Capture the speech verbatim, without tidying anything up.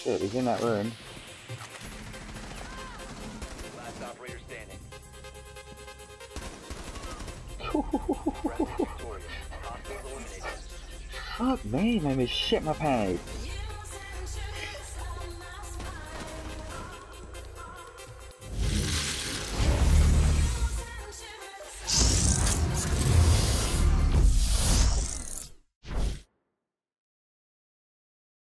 shit, he's in that room. Last operator standing. Friendly victorious. Hostiles eliminated. Fuck me, made me shit my pants.